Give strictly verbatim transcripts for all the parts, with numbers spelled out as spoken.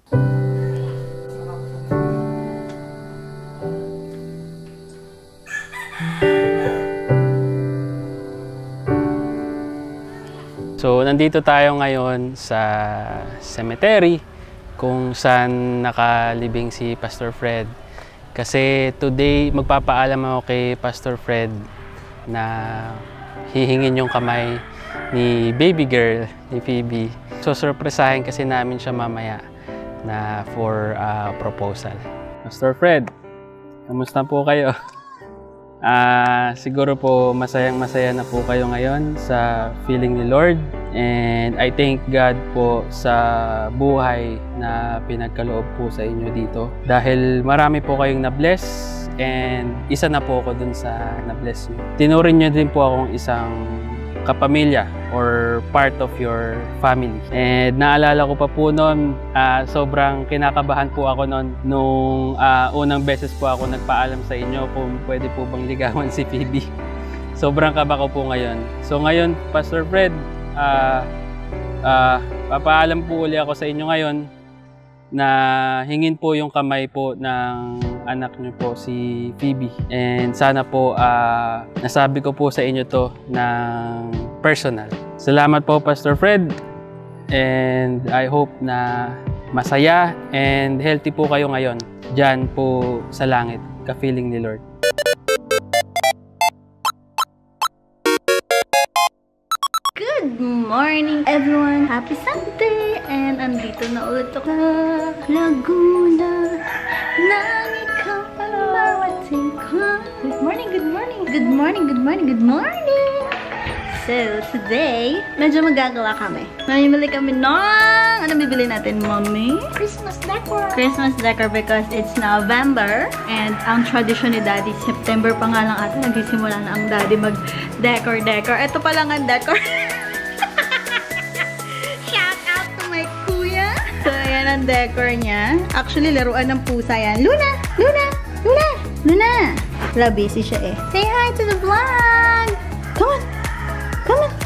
So, nandito tayo ngayon sa cemetery kung saan nakalibing si Pastor Fred. Kasi today, magpapaalam ako kay Pastor Fred na hihingin yung kamay ni baby girl, ni Phoebe. So, surpresahin kasi namin siya mamaya na for uh, proposal. Pastor Fred, kamusta po kayo? Uh, siguro po masayang masaya na po kayo ngayon sa feeling ni Lord, and I thank God po sa buhay na pinagkaloob po sa inyo dito dahil marami po kayong na-bless, and isa na po ako dun sa na-bless nyo. Tinurin nyo din po akong isang kapamilya or part of your family. And naalala ko pa po noon, uh, sobrang kinakabahan po ako noon nung uh, unang beses po ako nagpaalam sa inyo kung pwede po bang ligawan si Phoebe. Sobrang kaba ko po ngayon. So ngayon, Pastor Fred, uh, uh, papaalam po uli ako sa inyo ngayon na hingin po yung kamay po ng anak niyo po si Phoebe, and sana po uh, nasabi ko po sa inyo to ng personal. Salamat po, Pastor Fred, and I hope na masaya and healthy po kayo ngayon dyan po sa langit, ka-feeling ni Lord. Good morning everyone! Happy Sunday! And andito na ulit ako sa Laguna nang ikaw ang marating ko. Good morning, good morning, good morning, good morning, good morning! So, today, medyo magagawa kami. Mamimili kami ng... Ano bibili natin, Mommy? Christmas decor. Christmas decor because it's November. And ang tradition ni Daddy, September pa nga lang ata, nagsisimula na ang Daddy mag-decor-decor. Ito pa lang ang decor. Shout out to my kuya. So, ayan ang decor niya. Actually, laruan ng pusa yan. Luna! Luna! Luna! Luna! Wala, busy siya eh. Say hi to the vlog! Come on! Come on!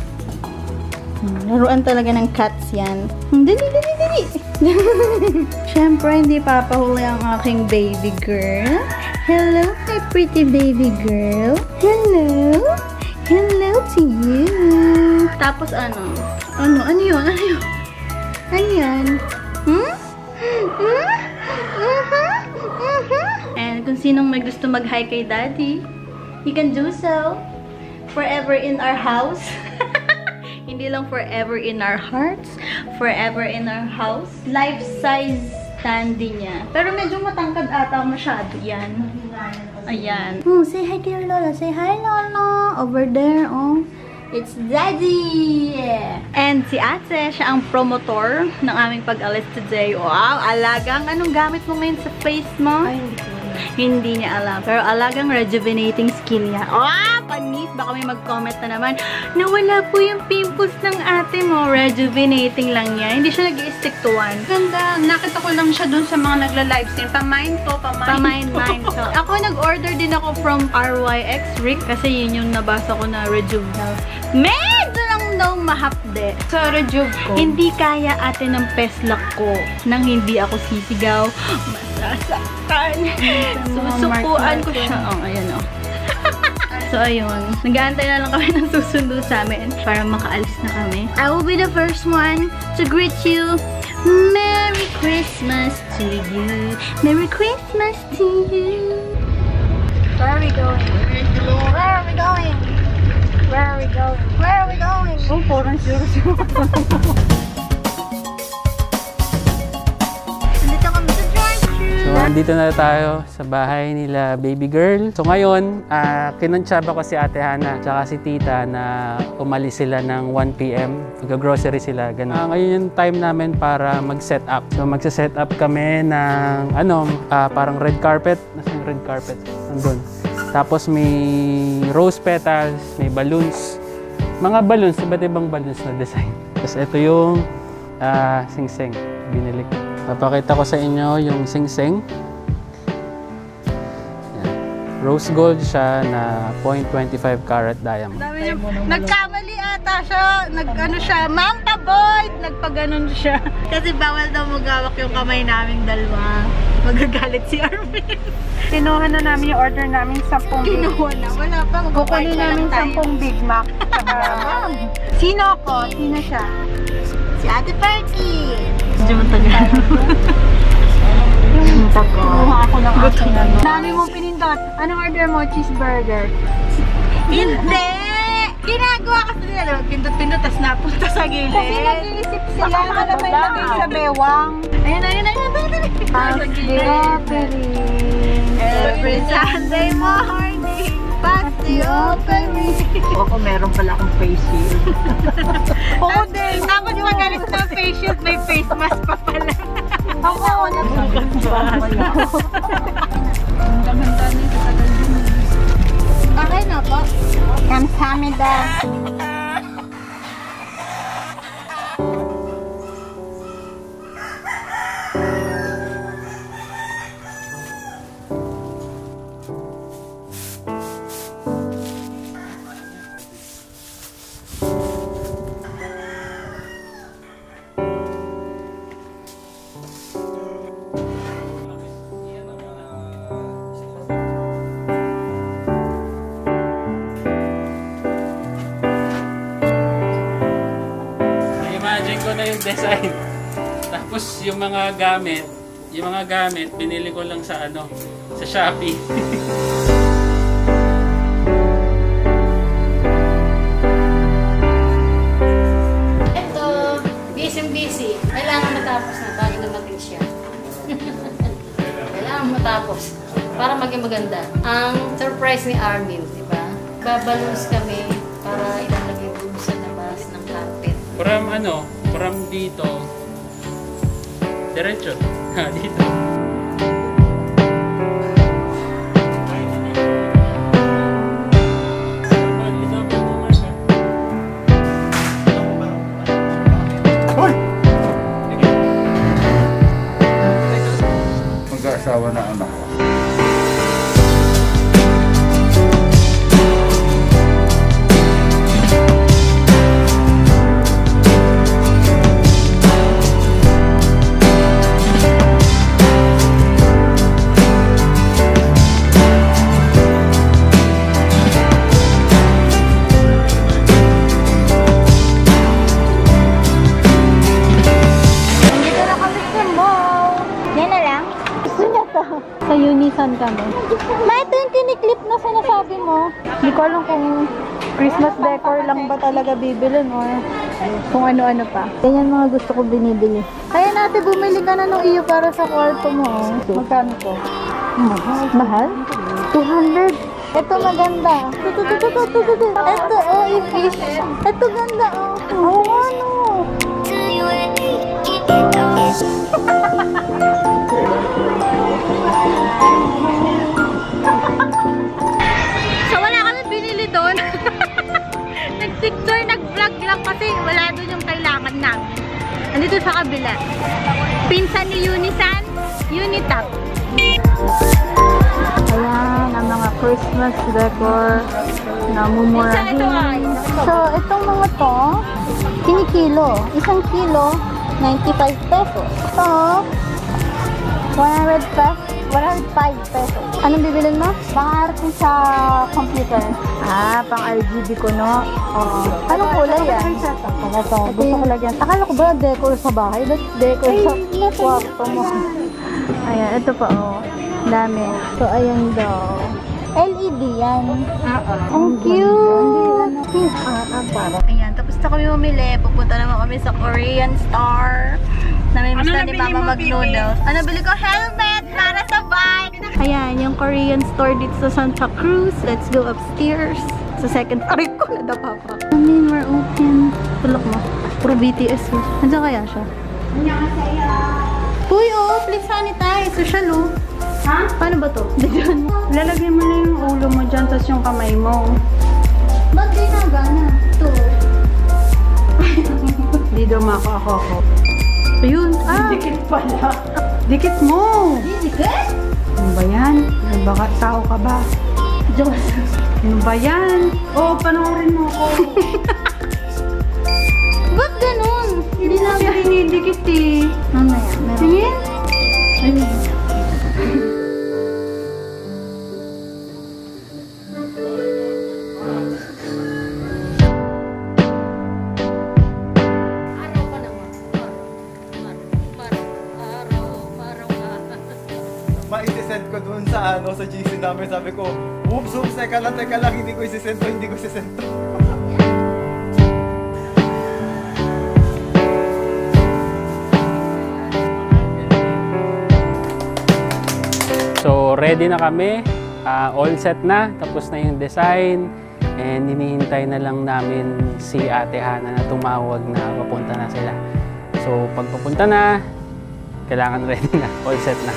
Laruan talaga ng cats yan. Dali, dali, dali! Siyempre, hindi papahuli ang aking baby girl. Hello, my pretty baby girl. Hello! Hello to you! Tapos ano? Ano? Ano yun? Ano yun? Ano yan? Hmm? Hmm? Uh-huh? Uh-huh? And kung sinong may gusto mag-hi kay Daddy, you can do so. Forever in our house. Hindi lang forever in our hearts. Forever in our house. Life-size candy niya. Pero medyo matangkad ata masyado yan. Ayan. Oh, say hi to your Lola. Say hi, Lola. Over there, oh. It's Daddy! And si Ate, siya ang promotor ng aming pag-alis today. Wow! Alagang, anong gamit mo ngayon sa face mo? Ay, hindi ko. Hindi niya alam. Pero alagang rejuvenating skin niya. Ah! Panis! Baka may mag-comment na naman. Nawala po yung pimples ng ate mo. Rejuvenating lang niya. Hindi siya nag-i-stick to one. Ganda. Nakita ko lang siya dun sa mga nagla-livestream. Pa-mind to, pa-mind Pa-mind, mind. So, ako nag-order din ako from R Y X Rick kasi yun yung nabasa ko na rejuve daw. Medyo lang daw mahapde. sa rejuve ko. Hindi kaya ate ng peslak ko nang hindi ako sisigaw. Masasaktan. Susukuan ko siya. Oh, ayan oh. So, ayun. Nag-aantay na lang kami ng susundo sa amin para makaalis na kami. I will be the first one to greet you. Merry Christmas to you. Merry Christmas to you. Where are we going? Where are we going? Where are we going? Where are we going? Oh, parang sure sure. Nandito kami sa drive-thru. So, andito na tayo sa bahay nila baby girl. So, ngayon, uh, kinuntsaba ko si Ate Hana tsaka si Tita na umalis sila ng one P M Mag-grocery sila, ganun. Uh, ngayon yung time namin para mag-set up. So, magsa-set up kami ng, ano, uh, parang red carpet. Nasaan yung red carpet? Nandun. Tapos may rose petals, may balloons. Mga balloons, iba't ibang balloons na design. Tapos ito yung uh, sing-sing. Binili ko. Papakita ko sa inyo yung sing-sing. Rose gold siya na zero point two five carat diamond. Nagkamali at ata siya, nag-ano siya, Mamba Boy! Nagpaganon siya. Kasi bawal daw magawak yung kamay namin dalawa. Magagalit si Arvin. Kinuha na namin yung order namin sampung Big Mac. Kinuha na, wala pa. Kukunin namin sampung Big Mac. Sino ako? Sino siya? Si Ate Perky. Medyo matagal. Yung kumuha ako ng aking ano. Dami mong pinindot. Anong order mo? Cheeseburger. Hindi! Ginagawa kasi nila. Pindot-pindot, tas napunta sa gilid. Kasi nag-iisip sila. Ano may lagay sa bewang? Ayun, ayun, ayun. Past the offering. Every Sunday morning. Past the offering. Ako meron pala akong face shield. Oo din. Tapos magalit na face shield, may face mask pa pala. Ako ako nagbukan ba? Ang ganda niya sa tagal din. Okay na po. Kamsahamnida. Na-imagine ko na yung design. Tapos yung mga gamit, yung mga gamit, binili ko lang sa ano, sa Shopee. Ito, busy-busy. Kailangan matapos na bago dumating siya. Kailangan matapos para maging maganda. Ang surprise ni Armin, di ba? Babalons kami para ilalagay doon sa labas ng carpet. From ano, from dito, diretso. Ha, dito. Mag-aasawa na anak ko. Dito na kami sa mall. Yan na lang. Gusto niya to. Sa Unisan kami. Ma, ito yung kiniklip na sinasabi mo. Hindi ko alam kung Christmas decor lang ba talaga bibilin or kung ano-ano pa. Ganyan mga gusto ko binibili. Kaya natin bumili ka na ng iyo para sa kwarto mo. Oh. Magkano to? Mahal. Mahal? two hundred. Ito maganda. Ito, ito, ito, ito, ito. Ito, oh, i-fish. Ito ganda, oh. Oo, ano? So wala kami binili doon. Nag-picture, nag-vlog lang kasi wala doon yung kailangan namin. Andito sa kabila. Pinsan ni Unisan, Unitap. Ayan, ang mga Christmas decor na mumurahin. So, itong mga to, kinikilo. Isang kilo, ninety-five pesos. Ito, one hundred pesos. one hundred five pesos. Anong bibilin mo? Pangarapin sa computer. Ah, pang R G B ko, no? Oo. Anong kulay yan? Ito, gusto ko lagyan. Akala ko ba decor sa bahay? Ba't decor sa kwarto mo? Ayan, ito pa, oh. Dami. So, ayan daw. L E D yan. Ang cute! Pink. Ah, ah, para. Ayan, tapos na kami mamili. Pupunta naman kami sa Korean Store. Namimiss na ni Mama mag-noodles. Ano bili ko? Helmet para sa bike! Ayan, yung Korean store dito sa Santa Cruz. Let's go upstairs. Sa second floor ko na napapa. I mean, we're open. Tulok mo. Puro B T S. Eh. Nandiyan kaya siya? Uy, oh, please sanitize. Social, oh. Ha? Paano ba to? Diyan. Lalagay mo na yung ulo mo dyan, tapos yung kamay mo. Ba't di na gana? Ito. Di daw mako ako. Ayun. Ah! Dikit pala. Dikit mo! Dikit? Ano ba yan? Ano baka tao ka ba? Diyos. Ano ba yan? Oo, panoorin mo ako. ganun. Hindi lang. Kasi dinidikit eh. Mamaya, meron. Tingin? Ano? Araw pa naman. Araw, araw ka. Ma-isisend ko dun sa ano sa G C namin. Sabi ko, oops, oops, teka lang, teka lang, hindi ko isisend to, hindi ko isisend to. So ready na kami, uh, all set na, tapos na yung design, and hinihintay na lang namin si Ate Hana na tumawag na papunta na sila. So pag papunta na, kailangan ready na, all set na.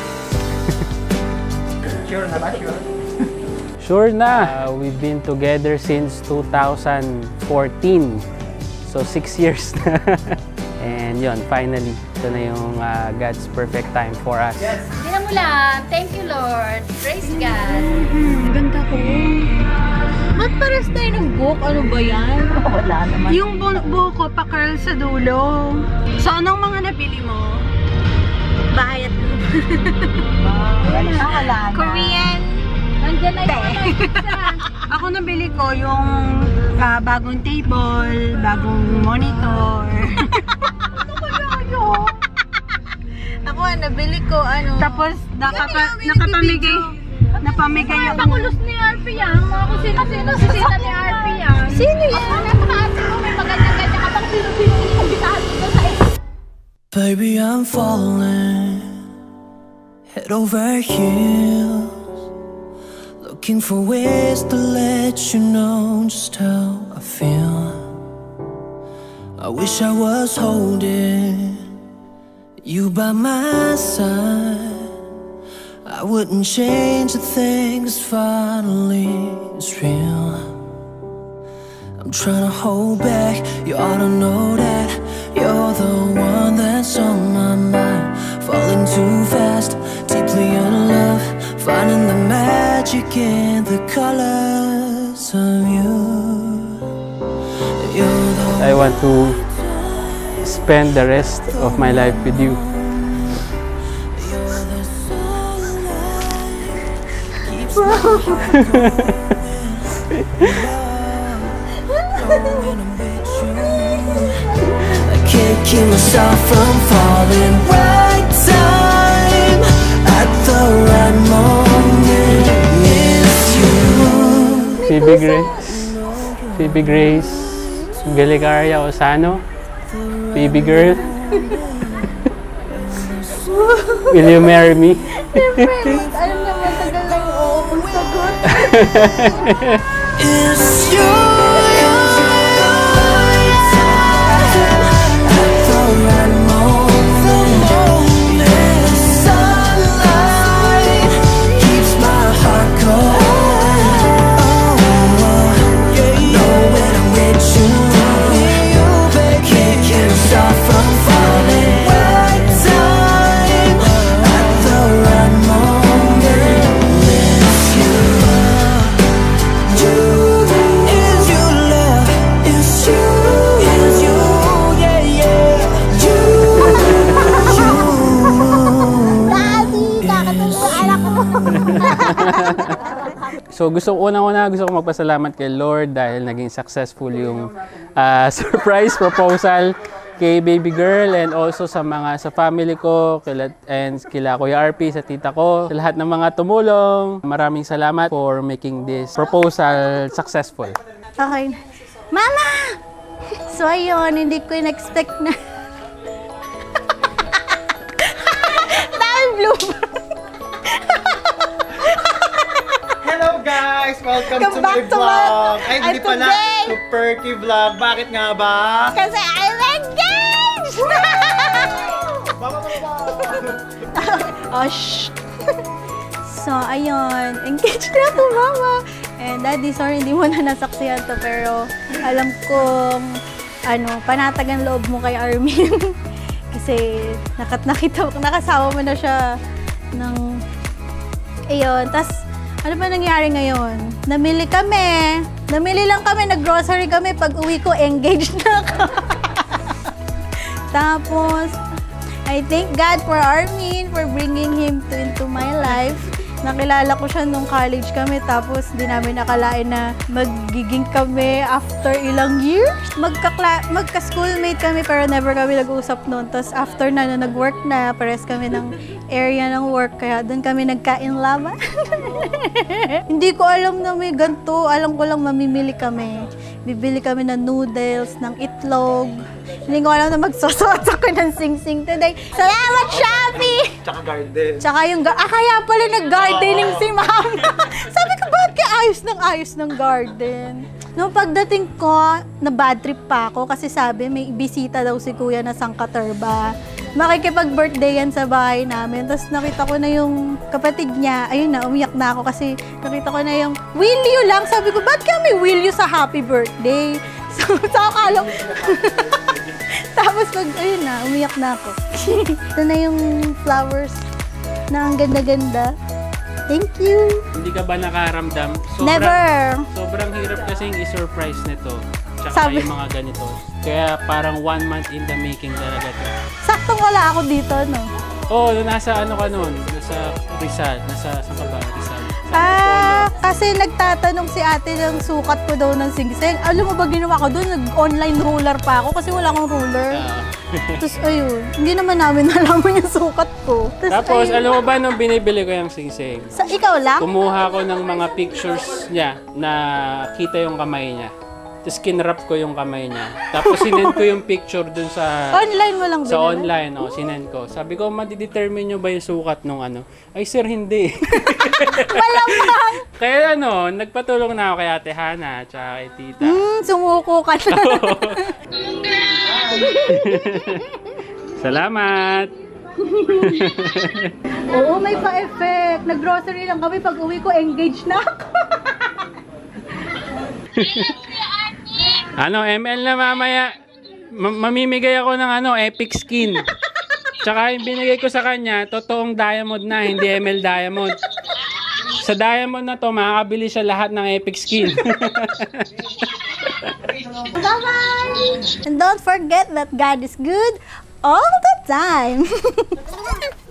Sure na ba? Sure? Sure na! Uh, we've been together since two thousand fourteen, so six years na. And yun, finally, ito na yung uh, God's perfect time for us. Yes! Tingnan mo lang. Thank you, Lord. Praise God. Hmm, ganda ko. Ba't pares tayo ng book? Ano ba yan? Wala naman. Yung bu buhok ko pa-curl sa dulo. So, anong mga nabili mo? Bayat mo. Wala na. Wala na. Korean. Nandiyan na yung mga pizza. Ako nabili ko yung ah, bagong table, bagong monitor. Ako, nabili ko, ano. Tapos nakapa, Yan, yan, nakapamigay, napamigay Mga ako. pakulos ni R P yan. Mga kung sino-sino sisita ni R P yan. Sino yan? Napaka-R P mo. May maganda-ganda ka pang sino-sino inimbitahan dito sa iyo. Baby, I'm falling head over heels, looking for ways to let you know just how I feel. I wish I was holding you by my side. I wouldn't change a thing, 'cause finally it's real. I'm trying to hold back, you ought to know that you're the one that's on my mind. Falling too fast, deeply in love, finding the magic in the colors of you. You're the I want to spend the rest of my life with you. I can't keep myself from falling. Right time at the right moment. It's you. Phoebe Grace, Phoebe Grace, Galicaria Osano, Phoebe girl, will you marry me? Alam naman, tagal na yung oo kung sagot. It's you. At the right moment. The sunlight keeps my heart going. Oh, I know when I'm with you, can't keep myself from falling. Right time at the right moment. It's you. You is your love. It's you. It's you. Yeah, yeah. You. You. Daddy, nakatulog ang anak ko. So gusto ko unang-una gusto ko magpasalamat kay Lord dahil naging successful yung uh, surprise proposal kay baby girl, and also sa mga sa family ko, kila, and kila Kuya R P, sa tita ko, sa lahat ng mga tumulong. Maraming salamat for making this proposal successful. Okay. Mama! So, ayun, hindi ko in-expect na. Dahil blooper. Hello guys! Welcome Come to back my to vlog! my- Ay, hindi And pala. today- Super Key Vlog. Bakit nga ba? Kasi I'm engaged! Baba, baba, baba. Oh, shh. So, ayun. Engaged na po, mama. And daddy, sorry, hindi mo na nasaksihan to. Pero, alam kong, ano, panatag ang loob mo kay Armin. Kasi, nakat nakita mo, nakasama mo na siya ng, ayun. Tas, ano ba nangyari ngayon? Namili kami. Namili lang kami, nag-grocery kami. Pag uwi ko, engaged na ako. Tapos, I thank God for Armin for bringing him to, into my life. Nakilala ko siya nung college kami, tapos di namin nakalain na magiging kami after ilang years. Magka magka-schoolmate kami pero never kami nag-usap noon. Tapos after na, na nag-work na, pares kami ng area ng work, kaya doon kami nagkain laban. Hindi ko alam na may ganito. Alam ko lang mamimili kami. Bibili kami ng noodles, ng itlog. Hindi ko alam na magsusot ako ng sing-sing today. Salamat, Shopee! Tsaka garden. Tsaka yung... Ah, kaya pala nag-gardening si Mama. Sabi ko, bakit kaya ayos ng ayos ng garden? Nung pagdating ko, na bad trip pa ako kasi sabi may bisita daw si Kuya na sangkaterba. Makikipag-birthday yan sa bahay namin. Tapos nakita ko na yung kapatid niya. Ayun na, umiyak na ako kasi nakita ko na yung will you lang. Sabi ko, ba't kami will you sa happy birthday? So, sa akala. Tapos pag, ayun na, umiyak na ako. Ito na yung flowers na ang ganda-ganda. Thank you. Hindi ka ba nakaramdam? Sobrang, Never. Sobrang hirap kasing i-surprise nito. Tsaka Sabi- yung mga ganito. Kaya parang one month in the making talaga to. Saktong wala ako dito, no? Oo, oh, nasa ano ka nun? Nasa Rizal. Nasa, saan ka ba? Rizal. Ah, kasi nagtatanong si ate ng sukat ko daw ng singseng. Alam mo ba ginawa ko doon? Nag-online ruler pa ako kasi wala akong ruler. Ah. Tapos ayun, hindi naman namin nalaman yung sukat ko. Tapos, ayun, alam mo ba nung binibili ko yung singsing? sa ikaw lang? Kumuha ko ng mga pictures niya na kita yung kamay niya. Tapos kinrap ko yung kamay niya. Tapos sinend ko yung picture dun sa... Online mo lang Sa binili? online, oh, sinend ko. Sabi ko, madidetermine nyo ba yung sukat nung ano? Ay, sir, hindi. Malamang! Kaya ano, nagpatulong na ako kay Ate Hana at kay Tita. Hmm, sumuko ka na. Salamat! Oo, may pa-effect. Nag-grocery lang kami. Pag uwi ko, engaged na ako. Ano, M L na mamaya, ma- mamimigay ako ng ano, epic skin. Tsaka yung binigay ko sa kanya, totoong diamond na, hindi M L diamond. Sa diamond na to, makakabili siya lahat ng epic skin. Bye-bye! And don't forget that God is good all the time.